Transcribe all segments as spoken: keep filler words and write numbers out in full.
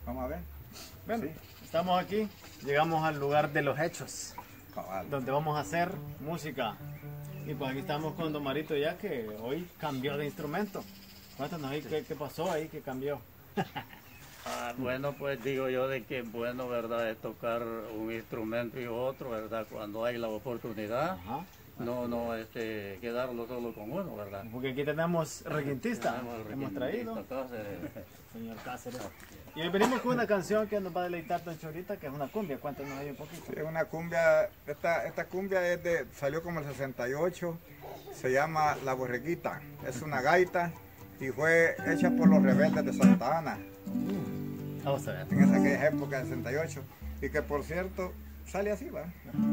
Vamos a ver. Bueno, Sí. estamos aquí, llegamos al lugar de los hechos, Cabal. donde vamos a hacer música. Y pues aquí estamos con Don Marito ya, que hoy cambió de instrumento. Cuéntanos ahí qué, qué pasó ahí, que cambió. Ah, bueno, pues digo yo de que bueno, ¿verdad? Es tocar un instrumento y otro, ¿verdad? Cuando hay la oportunidad, Ajá. no, no, este, quedarlo solo con uno, ¿verdad? Porque aquí tenemos requintista, Tenemos el hemos requintista traído, Cáceres. señor Cáceres. Y hoy venimos con una canción que nos va a deleitar Don Chorita, que es una cumbia. Cuéntanos ahí un poquito. Sí, una cumbia, esta, esta cumbia es de, salió como el sesenta y ocho, se llama La Borreguita, es una gaita y fue hecha por los Rebeldes de Santa Ana Vamos a ver. en esa aquella época del sesenta y ocho, y que por cierto sale así, ¿va?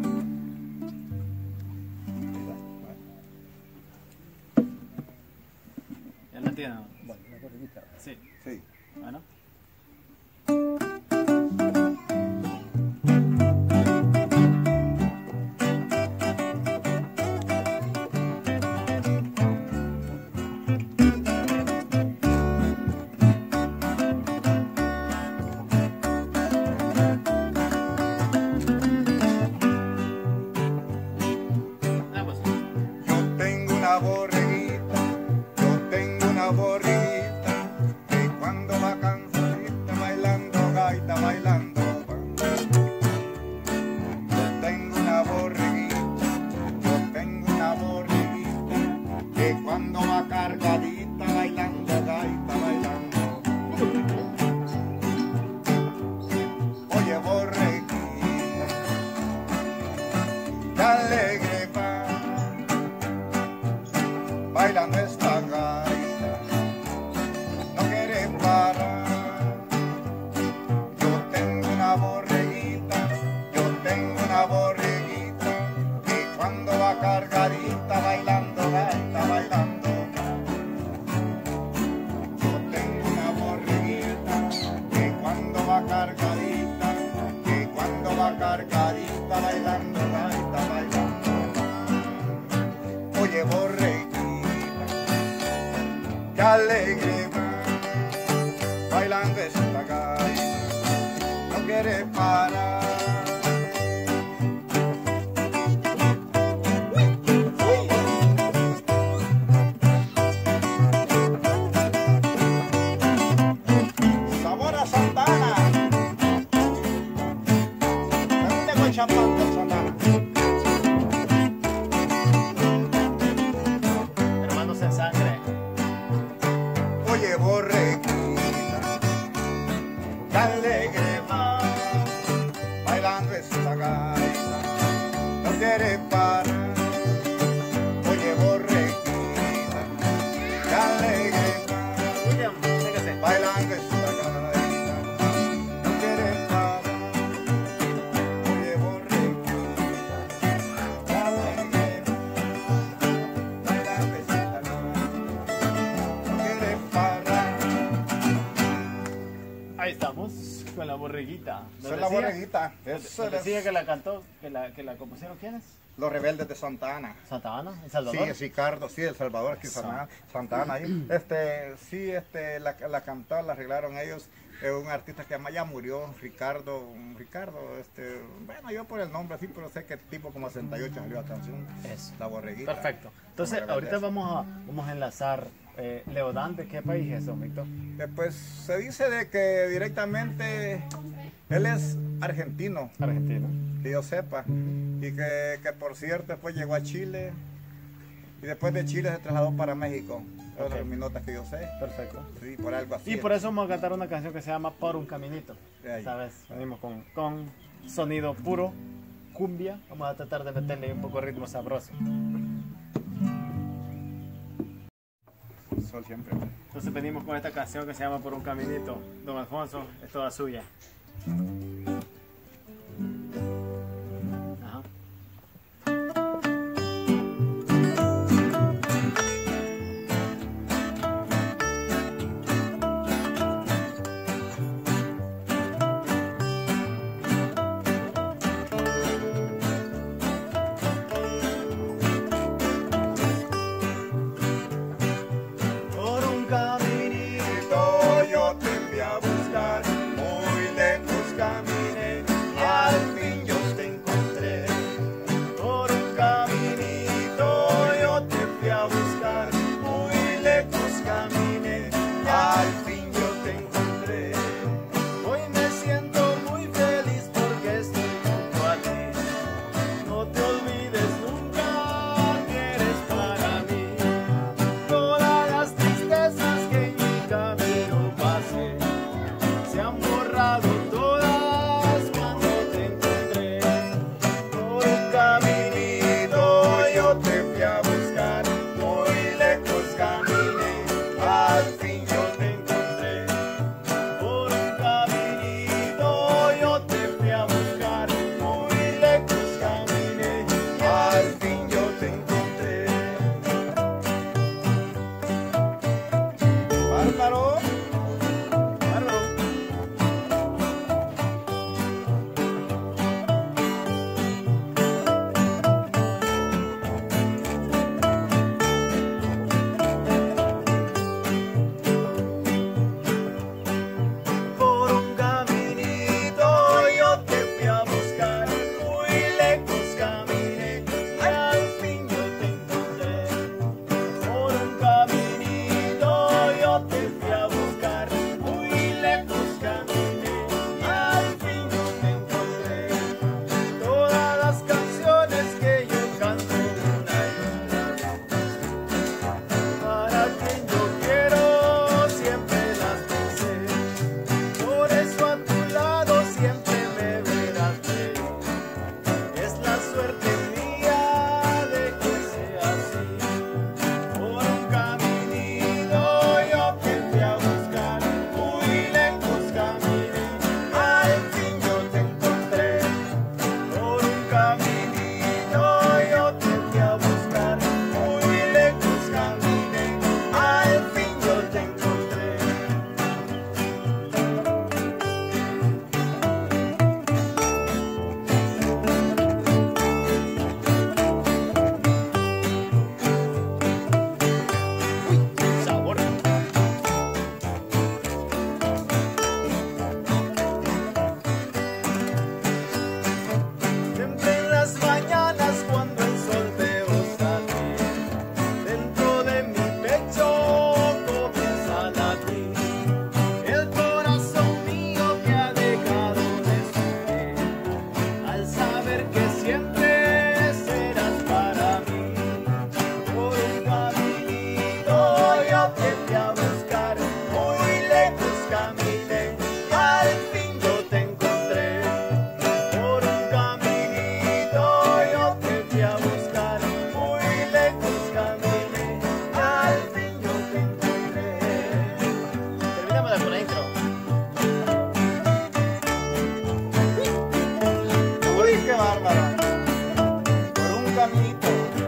¿Ya la tienen? Sí. Sí. Bueno. Vamos. Yo tengo una borreguita, yo tengo una borreguita, que cuando va cansadita bailando gaita, bailando va. Yo tengo una borreguita, yo tengo una borreguita, que cuando va cargadita bailando gaita, bailando va. Oye borreguita, qué alegre va, bailando esta gaita, no quiere parar. Yo tengo una borreguita, yo tengo una borreguita, que cuando va cargadita bailando gaita, bailando va. Yo tengo una borreguita, que cuando va cargadita, que cuando va cargadita bailando gaita, bailando va. Oye borreguita, qué alegre va, bailando esta gaita, no quiere parar. Sabor a Santana, también tengo el champán de Santana. Hermanos en sangre. Oye borreguita, qué alegre va, bailando esta gaita, no quiere parar. Oye borreguita, qué alegre va, William, fíjese. bailando esta gaita, no quiere parar. Oye borreguita, qué alegre va, bailando esta gaita, no quiere parar. Ahí estamos, con la borreguita. Nos Esa es la decía- borreguita. nos Eso nos es decía que la cantó, que la, que la compusieron ¿quiénes? los Rebeldes de Santa Ana. Santa Ana, El Sí, Salvador. es Ricardo, sí, El Salvador, aquí Eso. Santa Ana, Santa Ana ahí. Este, sí, este, la, la cantó, la arreglaron ellos. Es un artista que además ya murió, Ricardo, un Ricardo, este, bueno, yo por el nombre sí, pero sé que tipo como sesenta y ocho salió la canción. Eso. La borreguita. Perfecto. Entonces, Como ahorita rebeldes. vamos a, vamos a enlazar eh, Leodán. ¿De qué país es eso, Víctor? Después se dice de que directamente él es argentino, Argentina. que yo sepa, y que, que por cierto después llegó a Chile y después de Chile se trasladó para México. Esas Ok. son mis notas que yo sé. Perfecto. Sí, por algo así. Y por eso vamos a cantar una canción que se llama Por un Caminito. Ahí. ¿Sabes? Venimos con, con sonido puro, cumbia. Vamos a tratar de meterle un poco de ritmo sabroso. Sol siempre. Entonces venimos con esta canción que se llama Por un Caminito. Don Alfonso, es toda suya. Ajá. Por un caminito yo te envié a buscar, por se han borrado todas cuando te encontré. Por un caminito yo te fui a buscar, muy lejos caminé, al fin yo te encontré. Por un caminito yo te fui a buscar, muy lejos caminé, al fin yo te encontré. Bárbaro. Por un caminito yo te fui a buscar, muy lejos caminé y al fin yo te encontré. Por un caminito yo te fui a buscar, muy lejos caminé y al fin yo te encontré. Todas las canciones que yo canto una y otra vez, para quien yo quiero siempre las pensé. Por eso a tu lado siempre me verás bien. Es la suerte mía de que sea así. Por un caminito yo te fui a buscar, muy lejos caminé, al fin yo te encontré. Por un caminito yo te fui a buscar, muy lejos caminé, al fin yo te encontré. Sabor. Siempre en las mañanas cuando el sol veo salir, dentro de mi pecho comienza a latir el corazón mío que ha dejado de sufrir, al saber que siempre serás para mí. Por un caminito yo te fui a buscar, muy lejos caminé, al fin yo te encontré. Por un caminito yo te fui a buscar, muy lejos caminé, al fin yo te encontré. Terminamos con la intro. Uy, qué bárbara. Por un caminito.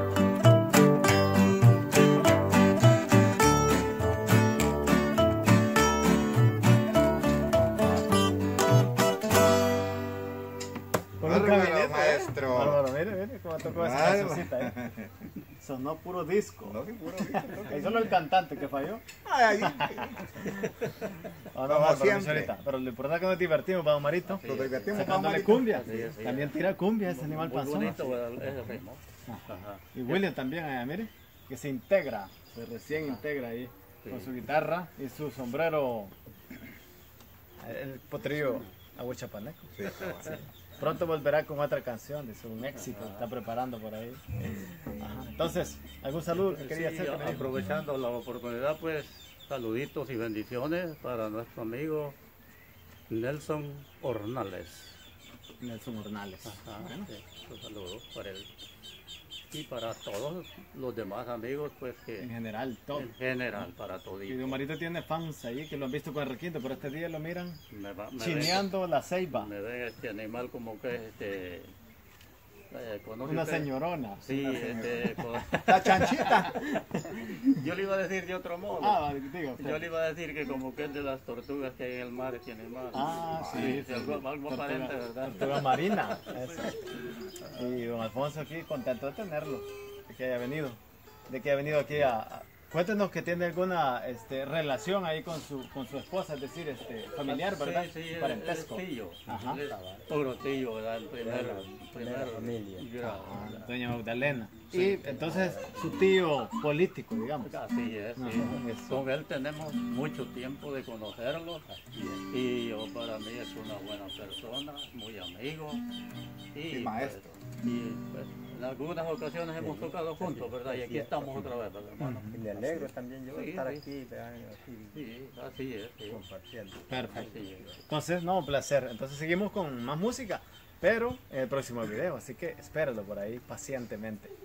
Por un Bárbaro, caminete, maestro. ¿eh? Bárbaro, mire, mire cómo tocó esa Bárbaro. cancioncita, ¿eh? Sonó puro disco. No, sí, puro disco, Ahí solo el cantante que falló. Ay, Ah, no, Como Bárbaro, siempre. señorita. Pero lo importante es que nos divertimos, Pablo Marito. nos divertimos, Sacándole Pamarito. cumbia. Sí, sí. También tira cumbia ese animal Muy panzón. bonito ¿verdad? Ese ritmo. Ajá. Y William también, eh, mire, que se integra, se recién integra ahí con su guitarra y su sombrero, el potrillo aguachapaneco. Sí, cabal. Pronto volverá con otra canción, dice un éxito, está preparando por ahí. Ajá. Entonces, ¿algún saludo que quería Sí, hacer? que me dijo? aprovechando la oportunidad, pues saluditos y bendiciones para nuestro amigo Nelson Ornales. Nelson Ornales. Ajá, Bueno, sí, un saludo para él. Y para todos los demás amigos, pues que en general, todo. en general, para Y toditos. Don Marito tiene fans ahí que lo han visto con el requinto, pero este día lo miran Me, va- me chineando la ceiba. ven, me ven este animal como que este, eh, ¿conoce Una usted? señorona. Sí, este, con- La chanchita. yo le iba a decir de otro modo. Ah, diga usted. Yo le iba a decir que como que es de las tortugas que hay en el mar, este animal. Ah, sí, sí, algo, algo Tortuga- aparente, ¿verdad? Tortuga marina. Eso. Y don Alfonso aquí, contento de tenerlo, de que haya venido, de que haya venido aquí a... a- Cuéntenos que tiene alguna este, relación ahí con su, con su esposa, es decir, este, familiar, ¿verdad? Sí, sí, Parentesco. es tío. Ajá. Es puro tío, ¿verdad? El primer, primer familia. grado, Ah, ¿verdad? doña Magdalena. Y entonces su tío político, digamos. Así es, sí. Ajá, eso. Con él tenemos mucho tiempo de conocerlo y yo para mí es una buena persona, muy amigo y, Y maestro. pues, y pues En algunas ocasiones hemos tocado juntos, ¿verdad? Y aquí estamos otra vez, ¿verdad, hermano? Y me alegro también yo de Sí, estar sí. aquí, ¿verdad? Aquí Sí, así es. Sí. compartiendo. Perfecto. Así es. Entonces, no, un placer. Entonces seguimos con más música, pero en el próximo video, así que espéralo por ahí pacientemente.